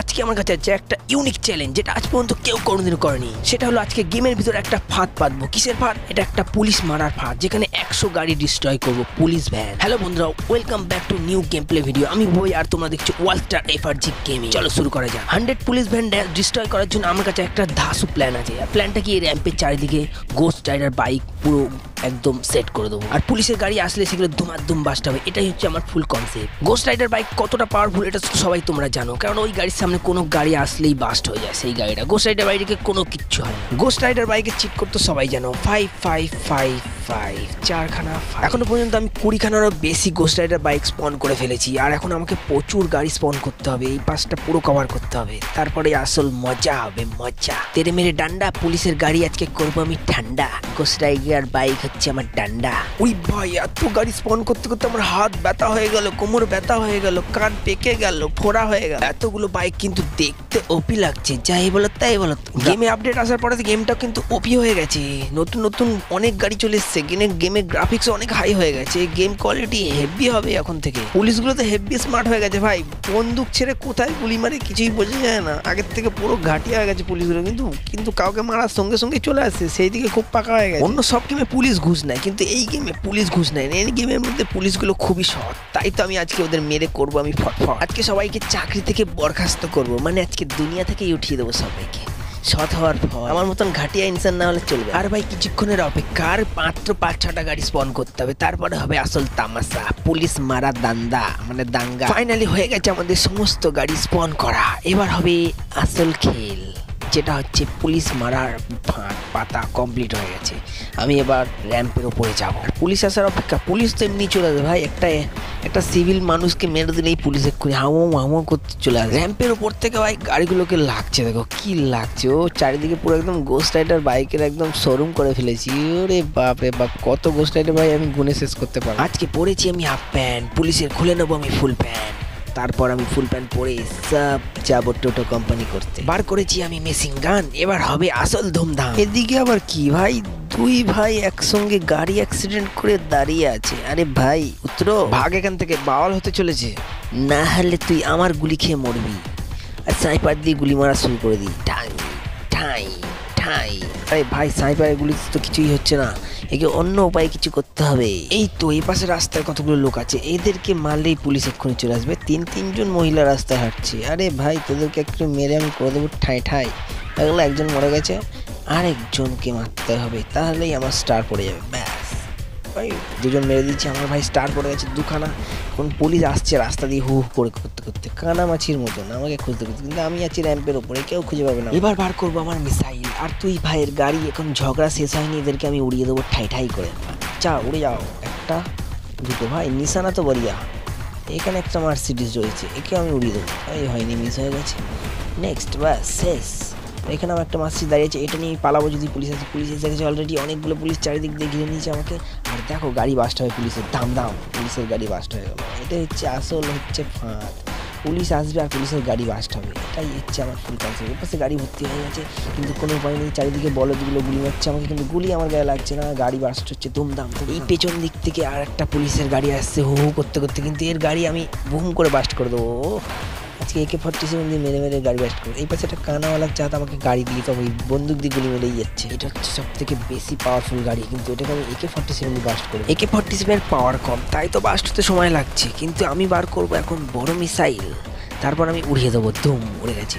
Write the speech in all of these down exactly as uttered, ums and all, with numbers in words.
আজকে আমার কাছে আছে একটা ইউনিক চ্যালেঞ্জ, যেটা আজ পর্যন্ত কেউ কোনোদিনও করেনি। সেটা হলো আজকে গেমের ভিতরে একটা ফাঁদ পাতবো। কিসের ফাঁদ? এটা একটা পুলিশ মারার ফাঁদ, যেখানে একশো গাড়ি ডিস্ট্রয় করবো, পুলিশ ভ্যান। হ্যালো বন্ধুরা, welcome back to new game play video. আমি বই আর তোমরা দেখছো ওয়ালস্টার এফআরজি গেমিং। চলো শুরু করা যাক। হান্ড্রেড পুলিশ ভ্যান ডিস্ট্রয় করার জন্য আমার কাছে একটা ধাসু প্ল্যান আছে। প্ল্যানটা কি, র্যাম্পের চারিদিকে গোস্ট রাইডার বাইক পুরো একদম সেট করে দেবো, আর পুলিশের গাড়ি আসলে সেগুলো ধুমাধুম বাস্ট হবে। এটাই হচ্ছে আমার full concept. Ghost rider bike কতটা পাওয়ারফুল এটা সবাই তোমরা জানো, কারণ ওই গাড়ির সামনে কোনো গাড়ি আসলেই বাস্ট হয়ে যায় সেই গাড়িটা। গোস্ট রাইডার বাইকে কোনো কিচ্ছু হয় না। গোস্ট রাইডার বাইকে চিট করতে সবাই জানো। ফাইভ ফাইভ ফাইভ ফাইভ চারখানা। এখনো পর্যন্ত আমি কুড়িখানারও বেশি গোস্ট রাইডার বাইক স্পন করে ফেলেছি, আর এখন আমাকে প্রচুর গাড়ি স্পন করতে হবে। এই পাঁচটা পুরো কভার করতে হবে, তারপরে আসল মজা হবে। মজা তেরে মেরে ডান্ডা। পুলিশের গাড়ি আজকে করবো আমি ঠান্ডা। গোস্ট রাইডার বাইক হচ্ছে আমার ডান্ডা। ওই ভাই, এত গাড়ি স্পন করতে করতে আমার হাত ব্যথা হয়ে গেল, কোমর ব্যথা হয়ে গেল, কান পেকে গেল, ফোড়া হয়ে গেল। এতগুলো বাইক কিন্তু দেখতে ওপি লাগছে, যাই বলো তাই বলো। গেমে আপডেট আসার পরে গেমটা কিন্তু ওপি হয়ে গেছে। নতুন নতুন অনেক গাড়ি চলে এসছে। গেমের গ্রাফিক্স অনেক হাই হয়ে গেছে। গেম কোয়ালিটি হেভি হবে এখন থেকে। পুলিশগুলো তো হেভি স্মার্ট হয়ে গেছে ভাই। বন্দুক ছেড়ে কোথায় গুলি মারে কিছুই বোঝা যায় না। আগের থেকে পুরো ঘাটিয়া হয়ে গেছে পুলিশগুলো, কিন্তু কিন্তু কাউকে মারার সঙ্গে সঙ্গে চলে আসছে, সেই দিকে খুব পাকা হয়ে গেছে। অন্য সব গেমে পুলিশ ঘুষ নেয়, কিন্তু এই গেমে পুলিশ ঘুষ নেয়। এই গেমের মধ্যে পুলিশগুলো খুবই সৎ, তাই তো আমি আজকে ওদের মেরে করবো আমি ফটফট। আজকে সবাইকে চাকরি থেকে বরখাস্ত করবো, মানে আজকে দুনিয়া থেকেই উঠিয়ে দেবো সবাইকে। সৎ হওয়ার পর আমার মতন ঘাটিয়া ইনসান না হলে চলবে। আর ভাই কিছুক্ষণের অপেক্ষা, আর মাত্র পাঁচ ছটা গাড়ি স্পন করতে হবে, তারপরে হবে আসল তামাশা, পুলিশ মারা দান্দা মানে দাঙ্গা। ফাইনালি হয়ে গেছে আমাদের সমস্ত গাড়ি স্পন করা। এবার হবে আসল খেল, যেটা হচ্ছে পুলিশ মারার ফাঁদ পাতা কমপ্লিট হয়ে গেছে। আমি এবার র্যাম্পের ওপরে যাবো। পুলিশ আসার অপেক্ষা। পুলিশ তো এমনি চলে আসবে ভাই। একটা একটা সিভিল মানুষকে মেরে দিলেই পুলিশ এক্ষুনি হামো হামো করতে চলে আসবে। র্যাম্পের ওপর থেকে ভাই গাড়িগুলোকে লাগছে, দেখো কি লাগছে। ও চারিদিকে পুরো একদম গোস্ট রাইডার বাইকের একদম শোরুম করে ফেলেছি। ওরে বাপ রে বাপ, কত গোস্ট রাইডার ভাই আমি গুনে শেষ করতে পারবো। আজকে পরেছি আমি হাফ প্যান্ট, পুলিশের খুলে নেবো আমি ফুল প্যান্ট। তারপর আমি ফুল প্যান্ট পরে সব যাবো টোটো কোম্পানি করতে। বার করেছি আমি মেশিন গান, এবার হবে আসল ধুমধাম। এদিকে আবার কি ভাই, দুই ভাই একসঙ্গে গাড়ি অ্যাক্সিডেন্ট করে দাঁড়িয়ে আছে। আরে ভাই উত্তর ভাগ এখান থেকে, বাওয়াল হতে চলেছে। না হলে তুই আমার গুলি খেয়ে মরবি। আর স্নাইপার দিয়ে গুলি মারা শুরু করে দিই। ঠাই ঠাই ঠাই। আরে ভাই স্নাইপারের গুলি তো কিছুই হচ্ছে না, একে অন্য উপায়ে কিছু করতে হবে। এই তো এই পাশে রাস্তায় কতগুলো লোক আছে, এদেরকে মারলেই পুলিশ এক্ষুনি চলে আসবে। তিন তিনজন মহিলা রাস্তায় হাঁটছে। আরে ভাই তোদেরকে একটু মেরে আমি করে দেবো ঠাই ঠাই। এগুলো একজন মরে গেছে, আরেকজনকে মারতে হবে, তাহলেই আমার স্টার পড়ে যাবে। ব্যাস ভাই দুজন মেরে দিচ্ছি, আমার ভাই স্টার পড়ে গেছে দুখানা। এখন পুলিশ আসছে রাস্তা দিয়ে হু হু করে করতে করতে, কানামাছির মতন আমাকে খুঁজতে খুঁজতে, কিন্তু আমি আছি র্যাম্পের ওপরে, কেউ খুঁজে পাবে না। এবার বার করবো আমার মিসাইল। আর তুই ভাইয়ের গাড়ি এখন ঝগড়া শেষ হয়নি, এদেরকে আমি উড়িয়ে দেবো ঠাই ঠাই করে। চা উড়ে যাও। একটা দুটো ভাই, নিশানা তো বলিয়া। এখানে একটা মার্সিডিজ রয়েছে, একে আমি উড়িয়ে দেবো। এই হয়নি, মিস হয়ে গেছে। নেক্সট বাস শেষ। এখানে আমার একটা মার্সিডিজ দাঁড়িয়েছে, এটা নিয়ে পালাবো যদি পুলিশ আছে। পুলিশ এসে গেছে অলরেডি, অনেকগুলো পুলিশ চারিদিক দিয়ে ঘিরে নিয়েছে আমাকে। আর দেখো গাড়ি বাস্ট হবে পুলিশের, দাম দাম পুলিশের গাড়ি বাস্ট হয়ে গেল। এটা হচ্ছে আসল হচ্ছে ফাঁদ। পুলিশ আসবে আর পুলিশের গাড়ি বাস্ট হবে, এটাই হচ্ছে আমার ফুল কনসেপ্ট। এর পাশে গাড়ি ভর্তি হয়ে গেছে, কিন্তু কোনো উপায় নেই। চারিদিকে বলদগুলো গুলি মারছে আমাকে, কিন্তু গুলি আমার গায়ে লাগছে না, গাড়ি বাস্ট হচ্ছে ধুমধাম। এই পেছন দিক থেকে আর একটা পুলিশের গাড়ি আসছে হু হু করতে করতে, কিন্তু এর গাড়ি আমি বুম করে বাস্ট করে দেবো। আজকে একে ফর্টি সেভেন দিয়ে মেরে মেরে গাড়ি বাস্ট করবো। এই পাশে একটা কানাওয়ালার চাঁদ আমাকে গাড়ি দিয়ে, তবে বন্দুক দিয়ে গুলি মেরেই যাচ্ছে। এটা হচ্ছে সব থেকে বেশি পাওয়ারফুল গাড়ি, কিন্তু এটাকে আমি একে ফর্টি সেভেন দিয়ে বাস্ট করবো। একে ফর্টি সেভেন পাওয়ার কম, তাই তো বাস্ট হতে সময় লাগছে। কিন্তু আমি বার করবো এখন বড় মিসাইল, তারপর আমি উড়িয়ে দেবো। ধুম উড়ে গেছে।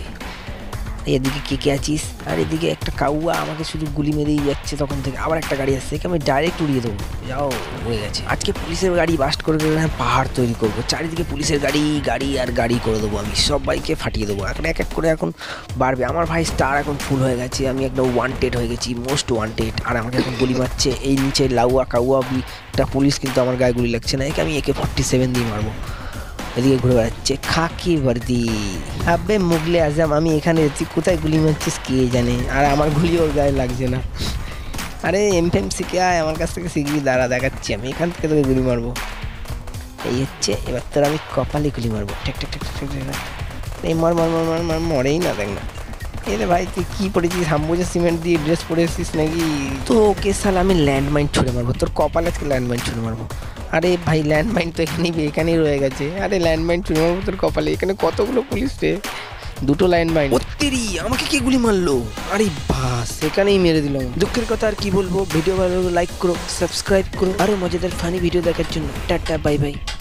এদিকে কে কে আছিস? আর এদিকে একটা কাউয়া আমাকে শুধু গুলি মেরেই যাচ্ছে তখন থেকে। আবার একটা গাড়ি আসছে, একে আমি ডাইরেক্ট উড়িয়ে দেবো। যাও উড়ে গেছে। আজকে পুলিশের গাড়ি বাস্ট করে দেবো, পাহাড় তৈরি করবো চারিদিকে পুলিশের গাড়ি গাড়ি আর গাড়ি করে দেবো। আমি সব বাইকে ফাটিয়ে দেবো। এখন এক এক করে এখন বাড়বে। আমার ভাই স্টার এখন ফুল হয়ে গেছে, আমি একদম ওয়ান্টেড হয়ে গেছি, মোস্ট ওয়ান্টেড। আর আমাকে এখন গুলি মারছে এই নিচে লাউয়া কাউয়া একটা পুলিশ, কিন্তু আমার গায়ে গুলি লাগছে না। একে আমি একে ফর্টি সেভেন দিয়ে মারবো। এদিকে ঘুরে বেড়াচ্ছে খাকি বর্দি। আবে মুগলে আজম, আমি এখানে তুই কোথায় গুলি মারছিস কে জানে, আর আমার গুলি ওর গায়ে লাগছে না। আরে এম ফেম শিখে আয় আমার কাছ থেকে, শিখবি দাঁড়া দেখাচ্ছি। আমি এখান থেকে তোকে গুলি মারবো। এই হচ্ছে এবার তোর আমি কপালে গুলি মারবো। ঠেক ঠেক ঠেক ঠেক ঠেক। এই মার মার মার মার মার মরেই না, দেখ না। এ রে ভাই তুই কী পড়েছিস? হাম্বোজা সিমেন্ট দিয়ে ড্রেস পরেছিস নাকি? তো ওকে সাল আমি ল্যান্ডমাইন ছুঁড়ে মারবো, তোর কপালে আজকে ল্যান্ডমাইন ছুঁড়ে মারবো। আরে ভাই ল্যান্ডমাইন তো এখানেই এখানেই রয়ে গেছে। আরে ল্যান্ডমাইন ছুঁড়ে মারবো তোর কপালে। এখানে কতগুলো পুলিশ রে, দুটো লাইন বাইন। ওত্তেরি, আমাকে কে গুলি মারলো? আরে বাস, সেখানেই মেরে দিলাম। দুঃখের কথা আর কি বলবো। ভিডিও ভালো লাগলে লাইক করো, সাবস্ক্রাইব করো, আরো মজাদার ফানি ভিডিও দেখার জন্য টাটা বাই বাই।